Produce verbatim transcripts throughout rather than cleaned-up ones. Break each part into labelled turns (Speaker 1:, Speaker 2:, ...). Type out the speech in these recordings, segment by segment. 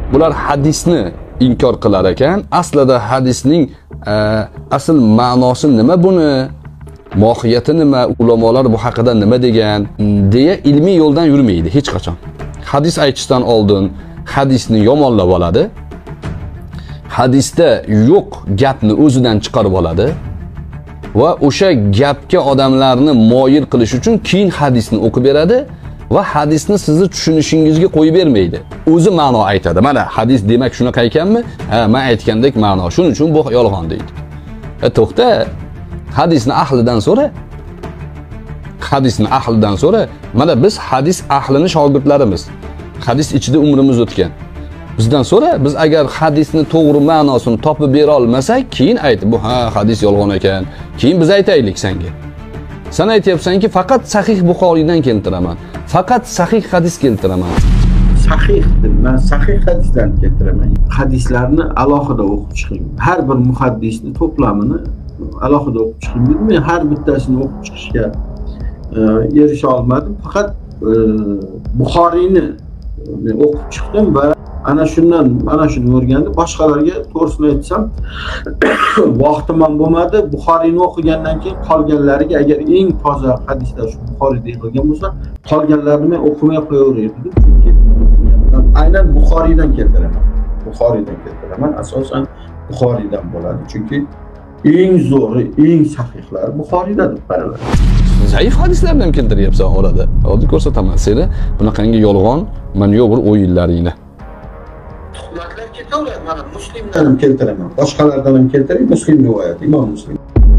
Speaker 1: bular hadisni inkor qilar ekan. Aslida hadisning e, asl ma'nosi nima buni? Mohiyati nima? Ulamolar bu haqida nima degan? deya ilmiy yo'ldan yurmaydi hech qachon. Hadis aytishdan oldin hadisni yomonlab oladi. Hadisda yo'q gapni o'zidan chiqarib oladi va o'sha gapga odamlarni moyil qilish uchun keyin hadisni o'qib beradi va hadisni sizni tushunishingizga qo'yib bermaydi. O'zi ma'no aytadi. Mana hadis demak shunaqa ekanmi? Ha, men aytgandek ma'no. Shuning uchun bu yolg'on deydi. E to'xta, hadisni ahlidan so'ra. Hadisni ahlidan so'ra. Mana biz hadis ahlini shogirdlarimiz. Hadis ichida umrimiz o'tgan. Bizdan so'ra, biz agar hadisni to'g'ri ma'nosini topib bera olmasak, keyin ayt, bu ha hadis yolg'on ekan. Keyin biz aytaylik senga. Sen aytyapsanki faqat sahih Buxoriydan keltiraman. Faqat sahih hadis keltiraman.
Speaker 2: Sahih, men sahih hadisdan keltiraman. Hadislarni alohida o'qib chiqing. Har bir muhaddisni to'plamini alohida o'qib chiqing. Men har bittasini o'qib chiqishga e, erisha olmadim. Faqat e, Buxoriyni men o'qib chiqdim va ana shundan mana shuni o'rgandim. Boshqalarga to'g'risini aytsam, vaqtim ham bo'lmadi. Buxoriyni o'qigandan keyin qolganlariga agar eng toza hadislar shu Buxoriyda yig'ilgan bo'lsa, qolganlarini men o'qimay qo'yaverdim. Chunki men aynan Buxoriydan keltiraman. Buxoriydan keltiraman. Asosan Buxoriydan bo'ladi. Chunki eng zo'ri, eng sahihlari Buxoriydadir baravar.
Speaker 1: Zaif hadislarni ham keltiryapsan orada. Hozir ko'rsataman seni bunaqangi yolg'on, mana yo'q bir o'yinlaringni.
Speaker 2: Tuhmatlar ketaveradi. Mana Muslimdan ham keltiraman. Boshqalardan ham keltiring. Muslim rivoyati, Imom Muslim.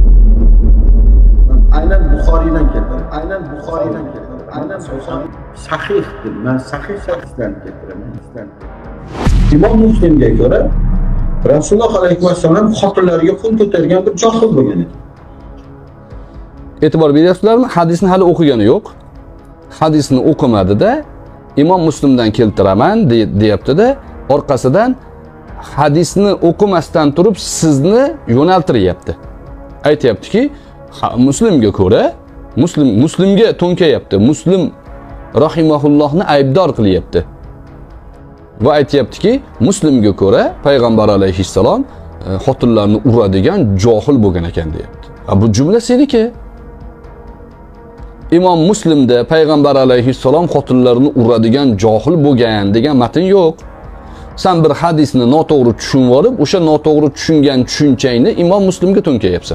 Speaker 2: Aynan Buxoriydan keltiraman. Aynan Buxoriydan keltiraman. Aynan so'zim sahihdir. Men sahih hadisdan keltiraman. Imom Muslimga ko'ra Rasululloh alayhi vasallam xotinlariga xun ko'targan bir johil bo'lgan edi.
Speaker 1: E'tibor beryapsizlarmi? Hadisni hali o'qigani yo'q. Hadisni o'qimadida Imom Muslimdan keltiraman deyapti-da, orqasidan hadisni o'qimasdan turib sizni yo'naltiryapti. Aytayaptiki, Muslimga ko'ra, Muslim Muslimga to'nkayapti. Muslim rahimahullohni aybdor qilyapti. Va aytayaptiki, Muslimga ko'ra payg'ambar alayhissalom xotinlarni uradigan johil bo'lgan ekan deyapti. Bu jumla seniki. Imom Muslimda payg'ambar alayhissalom xotinlarni uradigan johil bo'lgan degan matn yo'q. Sen bir hadisni noto'g'ri tushunib olib, o'sha noto'g'ri tushungan tushunchangni Imom Muslimga to'nkayapsan.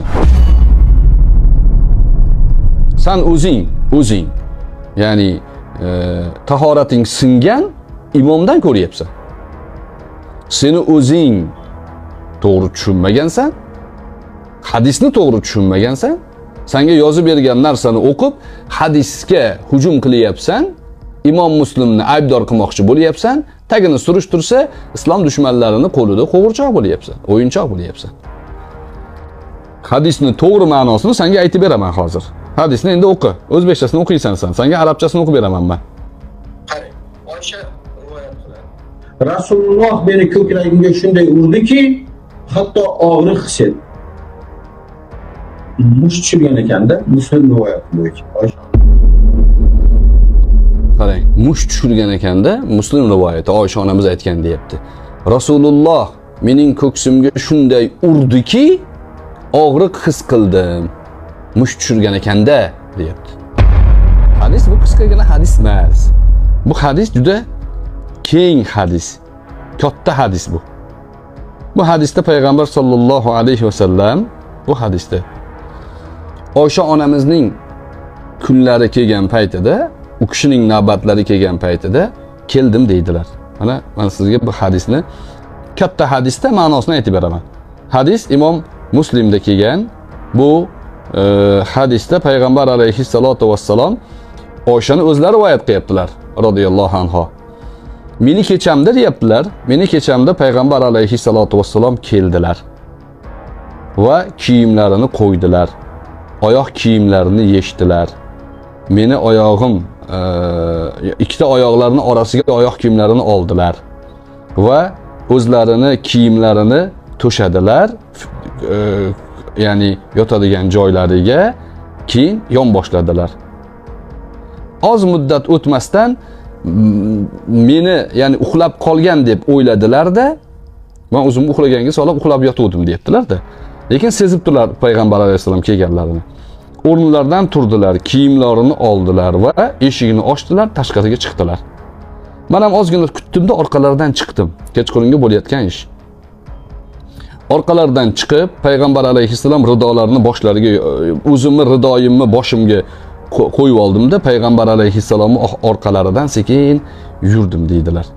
Speaker 1: Sen o'zing, o'zing, ya'ni e, tahorating singan imomdan ko'ryapsan. Seni o'zing to'g'ri tushunmagansan, hadisni to'g'ri tushunmagansan, senga yozib bergan narsani o'qib, hadisga hujum qilyapsan, Imom Muslimni aybdor qilmoqchi bo'lyapsan, tagini surishtirsa, islom dushmanlarini qo'lida qo'g'irchoq bo'lyapsan, o'yinchoq bo'lyapsan. Hadisni to'g'ri ma'nosini senga aytib beraman hozir. Hadisni endi o'qi, o'zbekchasini o'qiysan sen, senga arabchasini o'qib beraman men.
Speaker 2: Qarang, Oysha rivoyat qiladi. Rasululloh meni ko'kragimga shunday urdiki, hatto og'riq his etdim. Mush tushirgan ekanda, Muslim rivoyati bo'yicha.
Speaker 1: Qarang, mush tushirgan ekanda, Muslim rivoyati Oysha onamiz aytgan deyapti. Rasululloh mening ko'ksimga shunday urdiki, og'riq his qildim. Mush tushirgan ekanda deyapti. Hadis bu qisqagina hadis emas. Bu hadis juda keng hadis. Katta hadis bu. Bu hadisda payg'ambar sollallohu alayhi vasallam bu hadisda Oysha onamizning kunlari kelgan paytida, u kishining navbatlari kelgan paytida keldim deydilar. Mana men sizga bu hadisni katta hadisda ma'nosini aytib beraman. Hadis Imom Muslimda kelgan. Bu e, hadisda payg'ambar alayhissalatu vassalom Oyshani o'zlari rivoyat qilyaptilar radhiyallohu anha. Meni kechamda deyaptilar. Meni kechamda payg'ambar alayhissalatu vassalom keldilar va kiyimlarini qo'ydilar. Oyoq kiyimlarini yechdilar. Meni oyog'im e, ikkita oyoqlarini orasiga oyoq kiyimlarini oldilar va o'zlarini kiyimlarini to'shadilar, e, ya'ni yotadigan joylariga, keyin yon boshladilar. Oz muddat o'tmasdan meni ya'ni uxlab qolgan deb o'yladilar-da, men o'zimni uxlaganga solib uxlab yotuvdim deyaptilar-da. Lekin sezib turlar payg'ambar alayhisalom kelganlarini. O'rnlaridan turdilar, kiyimlarini oldilar va eshigini ochdilar, tashqariga chiqdilar. Men ham ozgina kutdim-da, orqalaridan chiqdim. Kechqurunga bo'layotgan ish. Orqalaridan chiqib, payg'ambar alayhisalom ridolarini boshlariga, o'zimni ridoyimni boshimga qo'yib oldim-da, payg'ambar alayhisalomning orqalaridan sekin yurdim deydilar.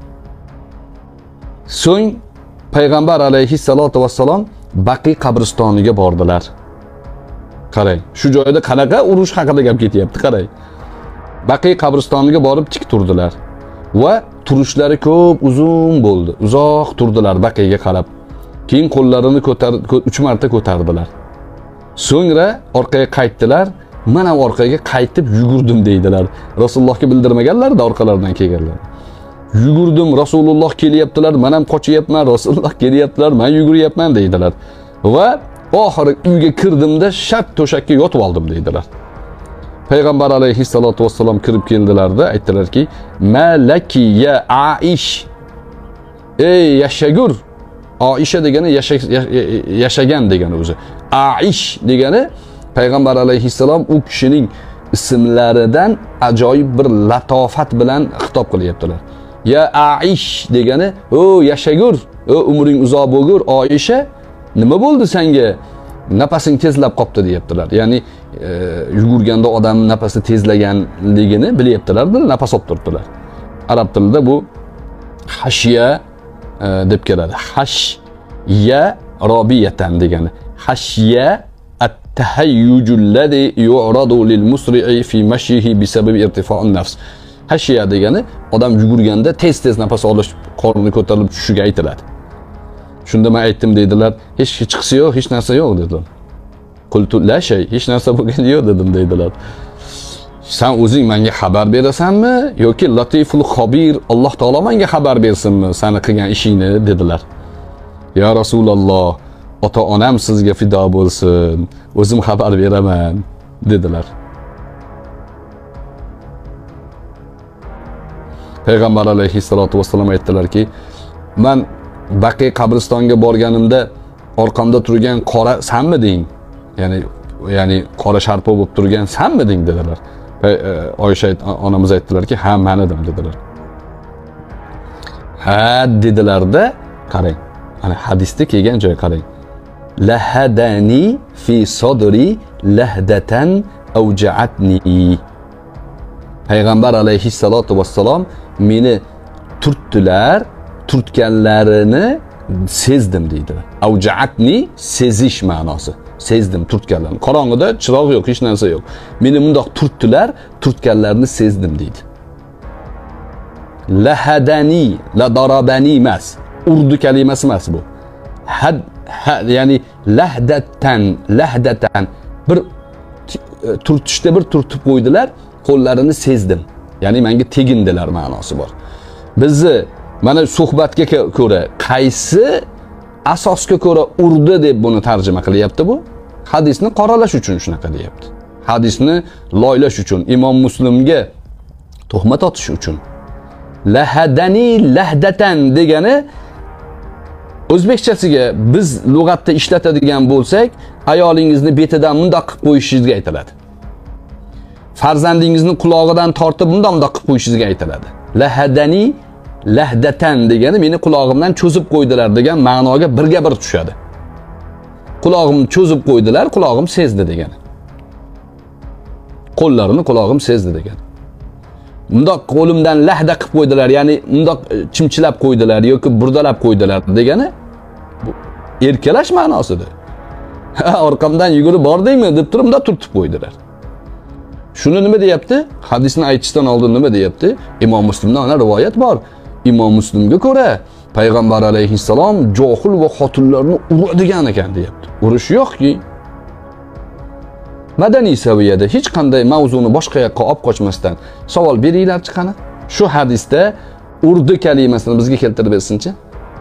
Speaker 1: So'ng payg'ambar alayhissalatu vassalom Baqiy qabristoniga bordilar. Qarang, shu joyda qanaqa urush haqida gap ketyapti, qarang. Baqiy qabristoniga borib tik turdilar va turishlari ko'p uzun bo'ldi. Uzoq turdilar Baqiyga qarab. Keyin qo'llarini ko'tarib uch marta ko'tardilar. So'ngra orqaga qaytdilar. Men ham orqaga qaytib yugurdim deydilar. Rasulullohga bildirmaganlar-da orqalaridan kelganlar. Yugurdim, Rasululloh kelyaptilar, men ham qochyapman, Rasululloh kelyaptilar, men yuguryapman deydilar. Va oxiri uyga kirdimda shart to'shakka yotib oldim deydilar. Payg'ambar alayhissalatu vassalom kirib keldilar-da, aytdilarki: "Malaki ya Aish." Ey yashagur. Aisha degani yashagan degani o'zi. Aish degani payg'ambar alayhissalom u kishining ismlaridan ajoyib bir latofat bilan xitob qilyaptilar. Ya Aish degani, "O yashagur, o umring uzoq bo'lgur, Aisha, nima bo'ldi senga? Nafasing tezlab qopti" deyaptilar. Ya'ni e, yugurganda odam nafasi tezlaganligini bilyaptilar-da, nafas olib turibdilar. Arab tilida bu hashiya e, deb keladi. Hash ya robiyatan degani. Hashiya at-tahayyujul ladhi yu'radu lil musri'i fi mashyihi bisabab irtifa'un nafs. Hashiya degani odam yugurganda tez-tez nafas olish, qorni ko'tarilib tushishiga aytiladi. Shunda men aytdim deydilar, hech chiqisi yo'q, hech narsa yo'q dedilar. Qultu la shay, hech narsa bo'lgan yo'q dedim deydilar. Sen o'zing menga xabar berasanmi yoki Latiful Xobir Alloh taolo menga xabar bersinmi seni qilgan ishingni dedilar. Ya Rasululloh, ota-onam sizga fido bo'lsin, o'zim xabar beraman dedilar. Payg'ambar alayhissalatu vassalom aytdilarki, men Baqiy qabristonga borganimda orqamda turgan qora sanmiding? Ya'ni ya'ni qora sharpa bo'lib turgan sanmiding dedilar. Oysha onamiz aytdilarki, "Ha, men edim" dedilar. "Ha" dedilar-da, qarang. Ana hadisda kelgan joy qarang. Lahadani fi sadri lahdatan awja'atni. Payg'ambar alayhissalatu vassalom meni turtdilar, turtganlarini sezdim deydilar. Avja'atni sezish ma'nosi. Sezdim turtganlarini. Qorong'ida chiroq yo'q, hech narsa yo'q. Meni bundoq turtdilar, turtganlarini sezdim deydi. Lahadani, la darabani emas. Urdu kalimasi emas bu. Had, had ya'ni lahdatan, lahdatan bir turtishda bir turtib qo'ydilar, qo'llarini sezdim. Ya'ni menga tegindilar ma'nosi bor. Bizni mana suhbatga ko'ra qaysi asosga ko'ra urdi deb buni tarjima qilyapti bu? Hadisni qoralash uchun shunaqa deyapti. Hadisni loylash uchun, Imom Muslimga tuhmat otish uchun. Lahadani lahdatan degani o'zbekchasiga biz lug'atda ishlatadigan bo'lsak, ayolingizni betidan mundoq qilib qo'yishingizga aytiladi. Farzandingizni qulog'idan tortib bundoq mundoq qilib qo'yishingizga aytiladi. Lahadani lahdatan degani meni qulog'imdan cho'zib qo'ydilar degan ma'noga birga bir tushadi. Qulog'imni cho'zib qo'ydilar, qulog'im sezdi degani. Qo'llarini qulog'im sezdi degani. Bundoq qo'limdan lahda qilib qo'ydilar, ya'ni bundoq chimchilab qo'ydilar yoki burdalab qo'ydilar degani bu erkalash ma'nosidir. Orqamdan yugurib bordingmi deb turib bundoq turtib qo'ydilar. Shuni nima deyapti? Hadisni aytishdan oldin nima deyapti? Imom Muslimda ana rivoyat bor. Imom Muslimga ko'ra payg'ambar alayhissalom johil va xotinlarni uradigan ekan deyapti. Urush yo'qki. Madaniy saviyada hech qanday mavzuni boshqa yoqqa olib qochmasdan savol beringlar chiqani. Shu hadisda urdu kalimasini bizga keltirib bersinchi.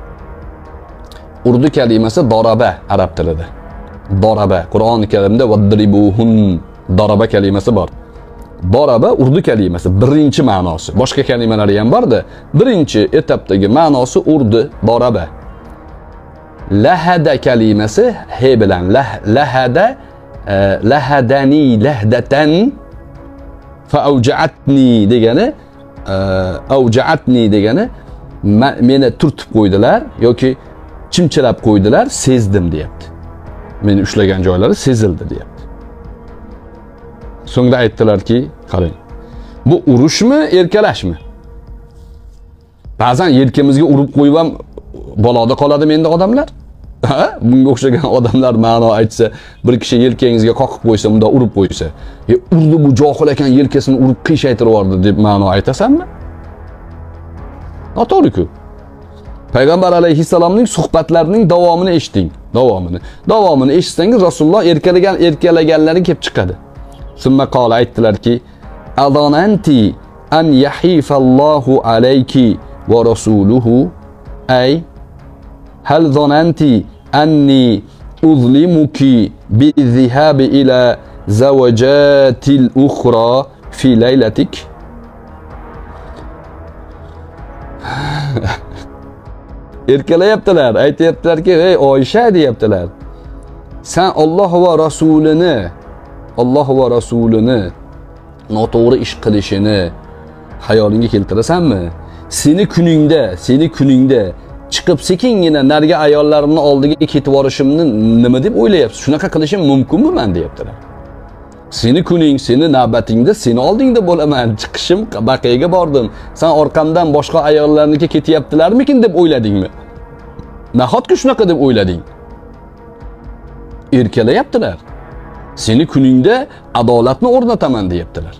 Speaker 1: Urdu kalimasi daraba arab tilida. Daraba Qur'oni Karimda vadribuhun daraba kalimasi bor. Daraba urdi kalimasi birinchi ma'nosi. Boshqa kalimalari ham bor-da. Birinchi etapdagi ma'nosi urdi, daraba. Lahada kalimasi he bilan lah, lahada uh, lahadani lahdatan fa awja'atni degani uh, awja'atni degani meni turtib qo'ydilar yoki chimchilab qo'ydilar, sezdim deyapti. Meni ushlagan joylari sezildi deyapti. So'ngra aytdilarki, qarang. Bu urushmi, erkalashmi? Ba'zan yelkamizga urib qo'yib ham baloda qoladimi endi odamlar? Ha? Bunga o'xshagan odamlar ma'no aytsa, bir kishi yelkangizga qoqib qo'ysa, bunda urib qo'ysa, "E, urdi bu johil ekan, yelkasini urib qiyshaytirib yubordi" deb ma'no aytasanmi? Noto'g'ri-ku. Payg'ambar alayhissalomning suhbatlarining davomini eshiting, davomini. Davomini eshitsangiz Rasululloh erkalagan erkalaganlari kelib chiqadi. Summa qala aytdilarki, "Adonanti an yahifallohu alayki va rasuluhu ay hal zonanti anni uzlimuki bi-zihabi ila zawajatil ukhra fi laylatik." Erkalayaptilar, aytayaptilarki, "Ey Oysha" deyaptilar. "Sen Alloh va rasulini, Alloh va rasulini noto'g'ri ish qilishini hayolingga keltirasanmi? Seni kuningda, seni kuningda chiqib sekingina narga ayollarimni oldiga ketib borishimni nima deb o'ylayapsiz? Shunaqa qilishim mumkinmi men?" deyaptilar. Seni kuning, seni navbatingda, seni oldingda bo'laman. Chiqishim, baqiyaga bordim. Sen orqamdan boshqa ayollarniki ketyaptilarmikin deb o'yladingmi? Nahotki shunaqa deb o'ylading? Erkalayaptilar. Seni kuningda adolatni o'rnataman deyaptilar.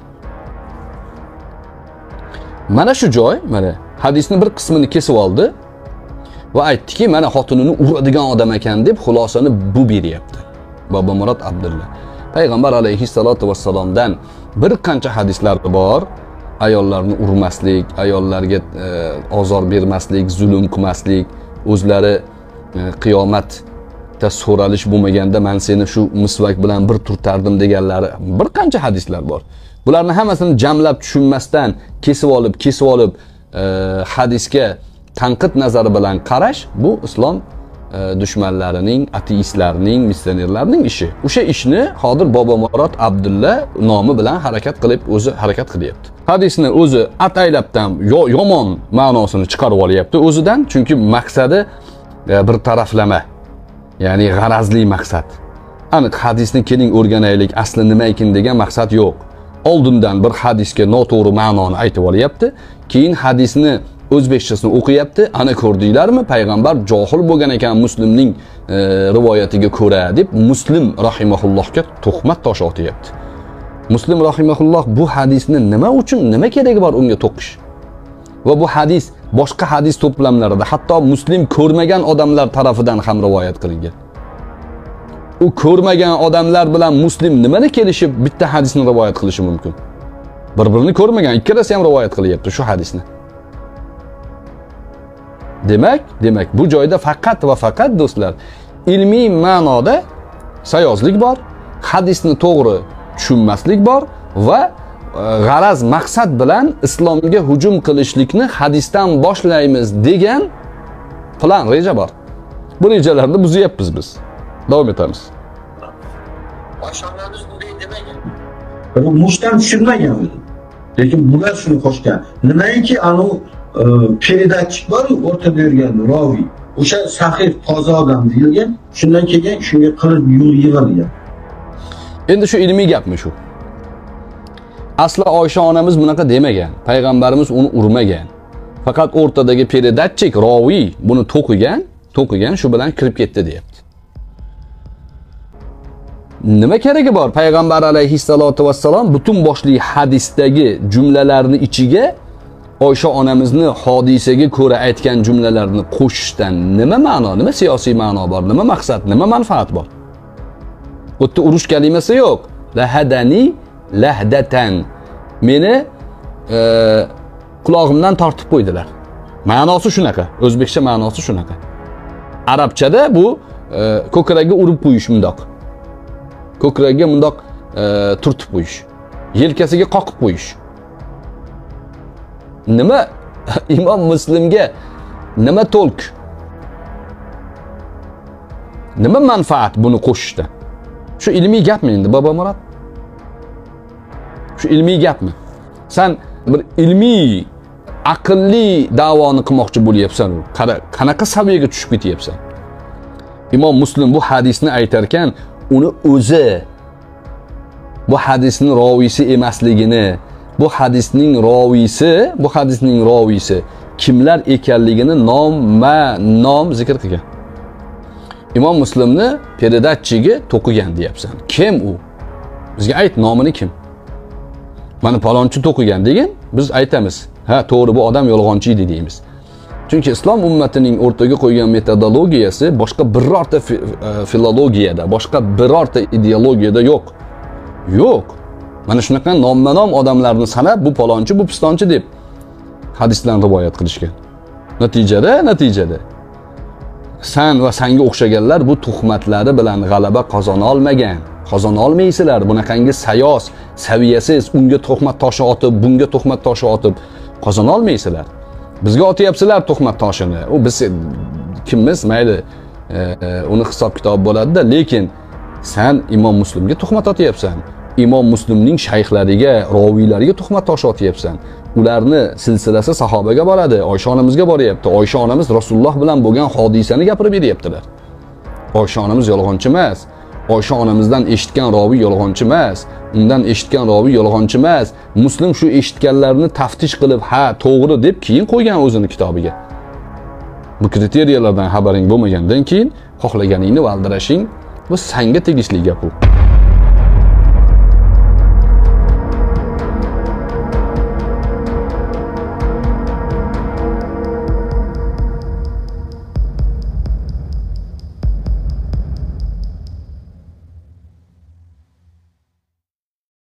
Speaker 1: Mana shu joy, mana hadisning bir qismini kesib oldi va aytdiki, mana xotinini uradigan odam ekan deb xulosani bu beryapti. Bobomurod Abdulla. Payg'ambar alayhissalatu vassalomdan bir qancha hadislar bor. Ayollarni urmaslik, ayollarga e, ozor bermaslik, zulm qilmaslik, o'zlari e, qiyomatda so'ralish bo'lmaganda men seni shu misvak bilan bir turtardim deganlari bir qancha hadislar bor. Bularni hammasini jamlab tushunmasdan kesib olib, kesib olib e, hadisga tanqid nazari bilan qarash bu islom e, dushmanlarining, ateistlarning, missionerlarning ishi. O'sha ishni hozir Bobomurod Abdulla nomi bilan harakat qilib, o'zi harakat qilyapti. Hadisni o'zi ataylabdan yo, yomon ma'nosini chiqarib olyapti o'zidan, chunki maqsadi e, bir taraflama. Ya'ni g'arazli maqsad. Aniq hadisni keling o'rganaylik, asli nima ekan degan maqsad yo'q. Oldindan bir hadisga noto'g'ri ma'noni aytib olyapti, keyin hadisni o'zbekchasini o'qiyapti. Ana ko'rdinglarmi? Payg'ambar johil bo'lgan ekan Muslimning e, rivoyatiga ko'ra deb Muslim rahimahullohga tuhmat tosh otyapti. Muslim rahimahulloh bu hadisni nima uchun, nima keragi bor unga to'qish? Va bu hadis boshqa hadis to'plamlarida, hatto Muslim ko'rmagan odamlar tarafidan ham rivoyat qilingan. U ko'rmagan odamlar bilan Muslim nimani kelishib bitta hadisni rivoyat qilishi mumkin? Bir-birini ko'rmagan, ikkalasi ham rivoyat qilyapti shu hadisni. Demak, demak bu joyda faqat va faqat do'stlar, ilmiy ma'noda sayozlik bor, hadisni to'g'ri tushunmaslik bor va g'araz maqsad bilan islomga hujum qilishlikni hadisdan boshlaymiz degan plan, reja bor. Bu rejalarni buzyapmiz biz. Davom etamiz.
Speaker 2: Boshonamiz bunday demagan. Bu mushtan tushunmagan o'zi. Lekin bular shuni qo'shgan. Nimaiki anu peridatchik bor-ku, o'rtada yurgan roviy. O'sha sahih toza odam deyilgan, shundan keyin shunga qilib yig'ilgan.
Speaker 1: Endi shu ilmiy gapmi shu? Asli Oysha onamiz bunaqa demagan. Payg'ambarimiz uni urmagan. Faqat o'rtadagi peridatchik roviy buni to'qigan, to'qigan shu bilan kirib ketdi deyapti. Nima keragi bor? Payg'ambar alayhissalatu vassalom butun boshli hadisdagi jumlalarni ichiga Oysha onamizni hodisaga ko'ra aytgan jumlalarni qo'shishdan nima ma'no, nima siyosiy ma'no bor, nima maqsad, nima manfaat bor? O'tda urush kalimasi yo'q. Lahadani lahdatan. Meni e, qulog'imdan tortib qo'ydilar. Ma'nosi shunaqa, o'zbekcha ma'nosi shunaqa. Arabchada bu e, ko'kragiga urib qo'yish mundoq. Ko'kragiga mundoq e, turtib qo'yish. yelkasiga qoqib qo'yish. Nima Imom Muslimga nima to'lq? Nima manfaat buni qo'shishda? Shu ilmiy gapmi endi Bobo Murod? Shu ilmiy gapmi? Sen bir ilmiy, aqlli da'voni qilmoqchi bo'lyapsan. Qara, qanaqa saviyaga tushib ketyapsan? Imom Muslim bu hadisni aytar ekan, uni o'zi bu hadisning roviysi emasligini, bu hadisning roviysi, bu hadisning roviysi kimlar ekanligini nomma nom zikr qilgan. Imom Muslimni peredatchiga to'qigan deyapsan. Kim u? Bizga ayt, nomini kim? Mana palonchi to'qigan degan, biz aytamiz. Ha, to'g'ri, bu odam yolg'onchi edi deymiz. Chunki islom ummatining o'rtaga qo'ygan metodologiyasi boshqa birorta filologiyada, boshqa birorta ideologiyada yo'q. Yo'q. Mana shunaqa nomma-nom odamlarni sanab, bu palonchi, bu pistonchi deb hadislarni rivoyat qilishgan. Natijada, natijada sen va senga o'xshaganlar bu tuhmatlari bilan g'alaba qozona olmagan. Qozona olmaysizlar. Bunaqangi sayos, saviyasiz, unga tuhmat toshi otib, bunga tuhmat toshi otib qozona olmaysizlar. Bizga otyapsizlar tuhmat toshini. U biz kimmiz, mayli, e, e, uni hisob kitob bo'ladi-da, lekin sen Imom Muslimga tuhmat otyapsan. Imom Muslimning shayxlariga, roviylariga tuhmat toshi otyapsan. Ularni silsilasi sahobaga boradi, Oysha onamizga boryapti. Oysha onamiz Rasululloh bilan bo'lgan hodisani gapirib beryaptilar. Oysha onamiz yolg'onchi emas. Oysha onamizdan eshitgan roviy yolg'onchi emas. Undan eshitgan roviy yolg'onchi emas. Muslim shu eshitganlarni taftish qilib, ha, to'g'ri deb keyin qo'ygan o'zini kitobiga. Bu kriteriyalardan xabaring bo'lmagandan keyin xohlaganingni valdirashing, bu senga tegishli gap bu.